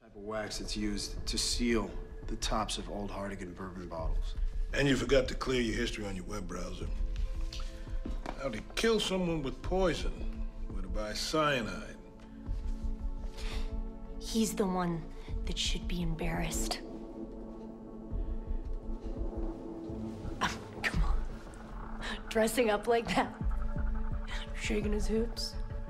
Type of wax that's used to seal the tops of old Hardigan bourbon bottles. And you forgot to clear your history on your web browser. Now, to kill someone with poison, would buy cyanide. He's the one that should be embarrassed. Come on. Dressing up like that. Shaking his hips.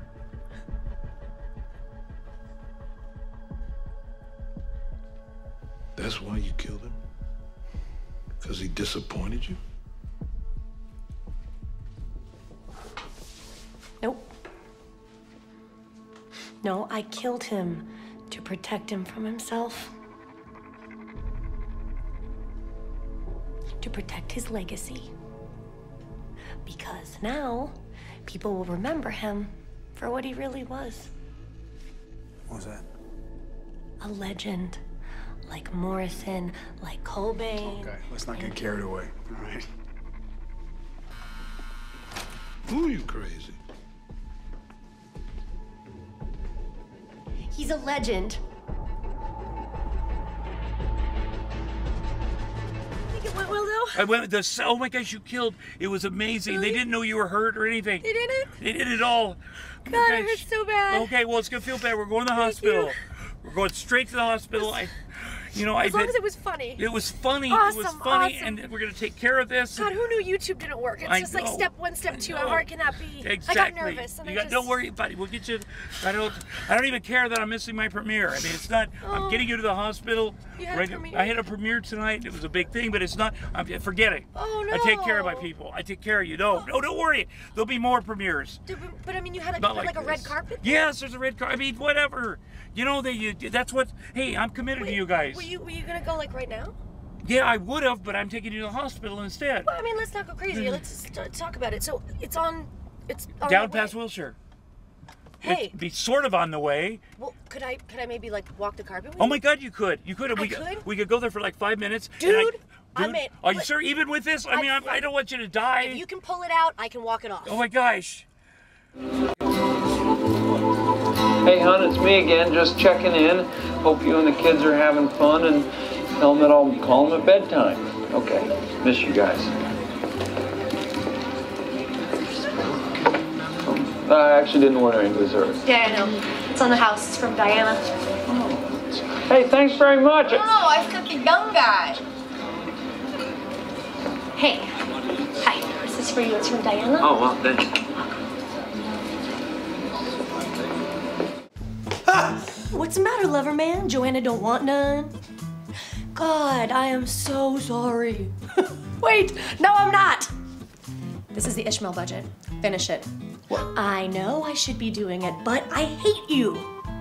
That's why you killed him? Because he disappointed you? Nope. No, I killed him to protect him from himself. To protect his legacy. Because now, people will remember him for what he really was. What was that? A legend. Like Morrison, like Cobain. Okay, let's not get carried away, all right? Who are you crazy? He's a legend. Think it went well, though? Oh my gosh, you killed. It was amazing. Really? They didn't know you were hurt or anything. They didn't? They did it all. God, it hurts so bad. Okay, well, it's gonna feel bad. We're going to the hospital. We're going straight to the hospital. As long as it was funny. It was funny. Awesome, it was funny, awesome. and we're gonna take care of this. God, who knew YouTube didn't work? It's just like step one, step two. How hard can that be? Exactly. I got nervous. And Don't worry, buddy. We'll get you. I don't even care that I'm missing my premiere. I mean, it's not. I'm getting you to the hospital. You had a premiere? I had a premiere tonight. It was a big thing, but it's not. Forget it. Oh no. I take care of my people. I take care of you. No, don't worry. There'll be more premieres. But I mean, you had like a red carpet? Yes, there's a red carpet. I mean, whatever. You know, that's what. Hey, I'm committed to you guys. Were you gonna go like right now? Yeah, I would have, but I'm taking you to the hospital instead. Well, I mean, let's not go crazy. Let's just talk about it. So it's on down past Wilshire. Hey, it'd be sort of on the way. Well, could I maybe like walk the carpet with Oh you? my God, you could. You could. We could go there for like 5 minutes. Dude, are you sure? Even with this, I mean, I don't want you to die. If you can pull it out, I can walk it off. Oh my gosh. Hey, hon, it's me again, just checking in. Hope you and the kids are having fun, and tell them that I'll call them at bedtime. Okay, miss you guys. I actually didn't order any dessert. Yeah, I know. It's on the house. It's from Diana. Oh. Hey, thanks very much. No, I took the young guy. Hey. Hi. This is for you. It's from Diana. Oh, well, thank you. What's the matter, lover man? Joanna don't want none? God, I am so sorry. Wait, no, I'm not. This is the Ishmael budget. Finish it. Well, I know I should be doing it, but I hate you.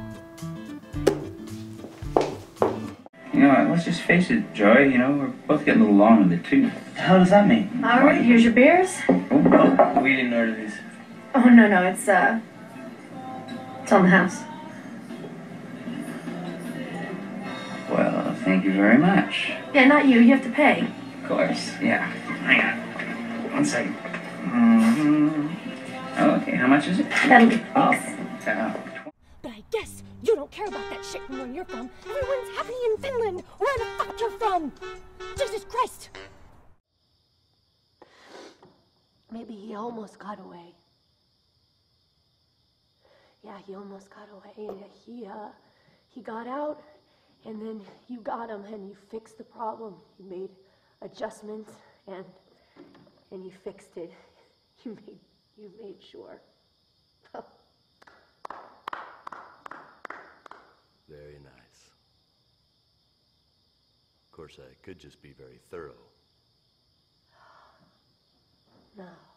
You know, let's just face it, Joy, you know, we're both getting a little long in the tooth. What the hell does that mean? All right, here's your beers. Oh, we didn't order these. Oh, no, it's on the house. Well, thank you very much. Yeah, not you. You have to pay. Of course, yeah. Hang on. 1 second. Mm-hmm. Okay, how much is it? That'll be thanks. But I guess you don't care about that shit from where you're from. Everyone's happy in Finland. Where the fuck you're from? Jesus Christ! Maybe he almost got away. Yeah, he almost got away. He got out, and then you got him, and you fixed the problem. You made adjustments, and you fixed it. You made sure. Very nice. Of course, I could just be very thorough. No.